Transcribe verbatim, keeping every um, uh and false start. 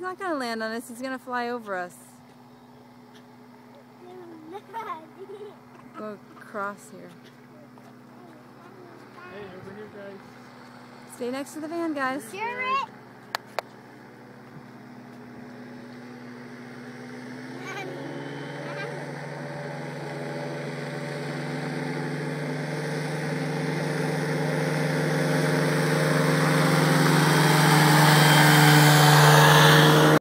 not going to land on us. He's going to fly over us. Go across here. Hey, over here, guys. Stay next to the van, guys. Garrett!